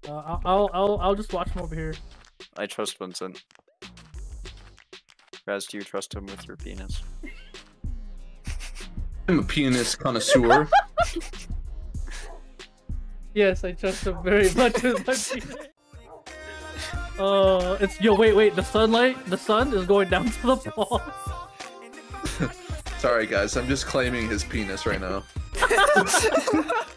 I'll just watch him over here. I trust Vincent. Raz, do you trust him with your penis? I'm a penis connoisseur. Yes, I trust him very much with my penis. It's wait, the sun is going down to the ball. Sorry guys, I'm just claiming his penis right now.